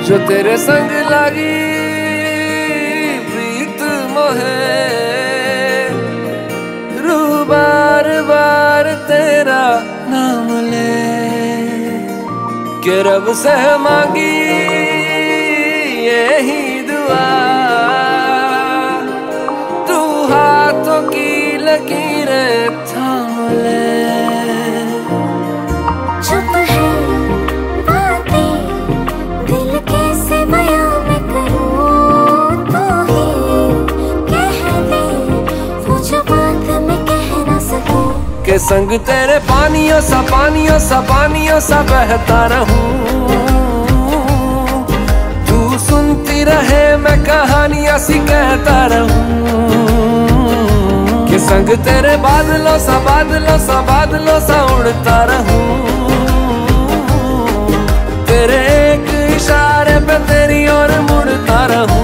जो तेरे संग लागी प्रीत मोहे, रूह बार बार तेरा नाम ले, के रब से मांगी यही दुआ, तू हाथों की लकीरें थाम ले। चुप है बातें दिल कैसे बयां मैं करूं, तो ही कह दे वो जो बात मैं कह ना सकूं। के संग तेरे पानियों सा पानियों सा पानियों सा बहता रहूं, तू सुनती रहे मैं कहानियां सी कहता रहूं। के संग तेरे बादलों सा बादलों सा बादलों सा उड़ता रहूं, तेरे एक इशारे पे तेरी ओर मुड़ता रहूं।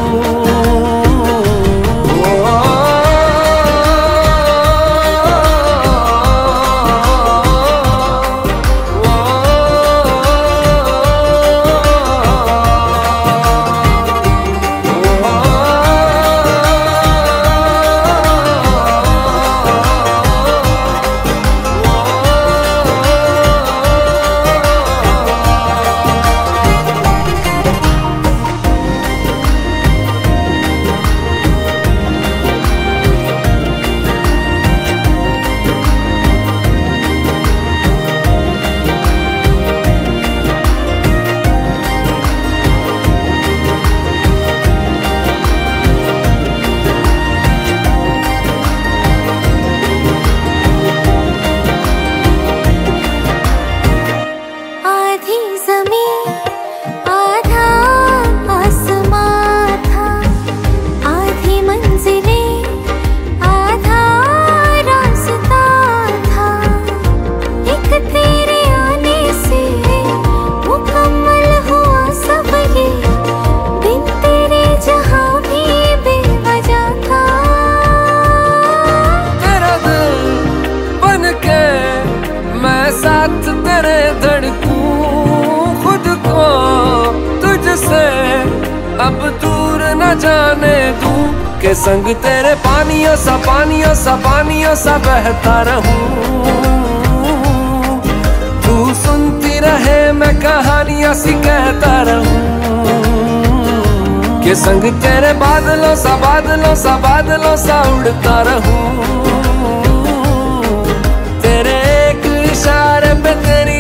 साथ तेरे धड़कूं खुद को तुझसे अब दूर न जाने दूं, के संग तेरे पानियों सा पानियों सा पानियों सा बहता रहूं, तू सुनती रहे मैं कहानियां सी कहता रहूं। के संग तेरे बादलों सा बादलों सा बादलों सा उड़ता रहूं, तेरे एक इशारे पे तेरी